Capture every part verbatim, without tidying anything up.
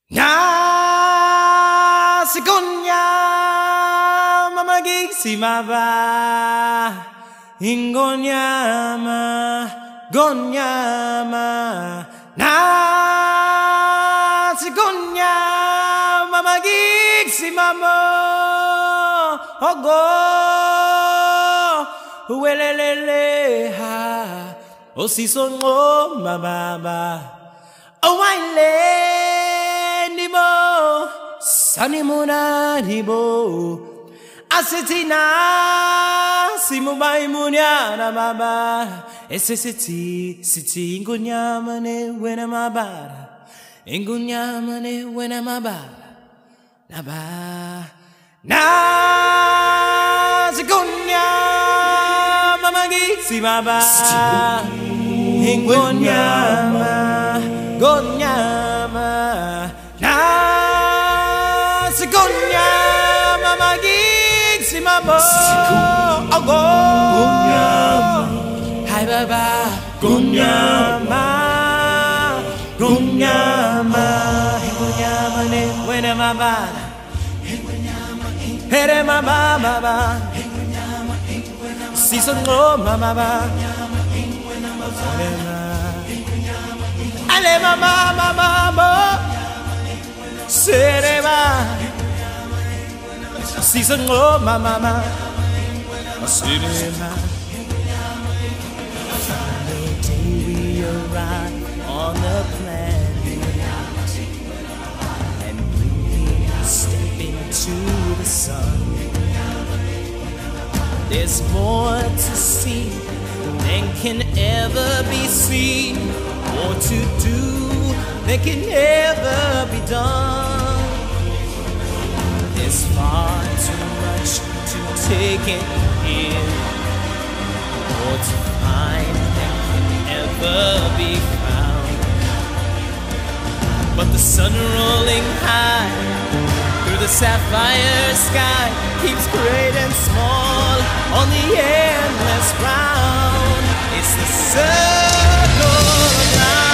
Na sikonya mama giksi maba ingonyama gonyama na sikonya mama giksi mama ogo welelele ha osisongo mababa owaile Sanimuna nibo Asetina Simubai munyana maba Esesiti Siti ingunyamane wena mabara Ingunyamane wena mabara Naba Na Sigunya Mamagi Simaba Ingunyama Gonyama Na Sikonya mama giksi mama ogo hai baba gonyama gonyama gonyama ne wena mama here mama mama sisongo mama mama ale mama mama Sereba Season oh my mama Sereba The day we arrive on the planet And we step into the sun There's more to see than can ever be seen More to do that can never be done. There's far too much to take it in, or to find that can never be found. But the sun rolling high through the sapphire sky keeps great and small on the endless ground. It's the circle of life.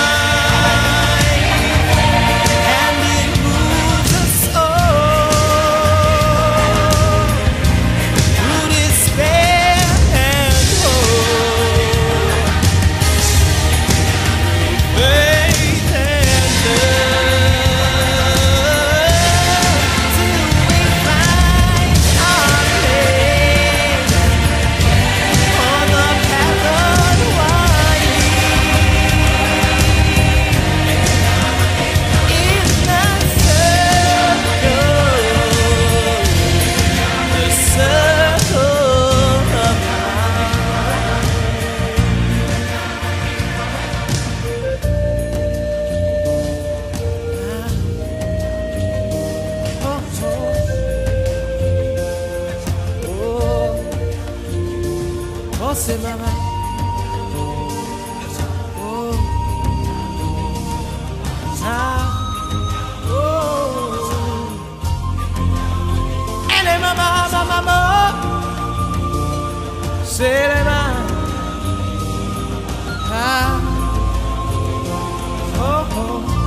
Say mama, oh, ah, oh, and mama, mama, mama, say mama, ah, oh,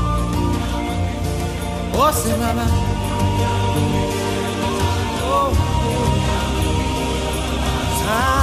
oh, oh, say mama, oh, ah.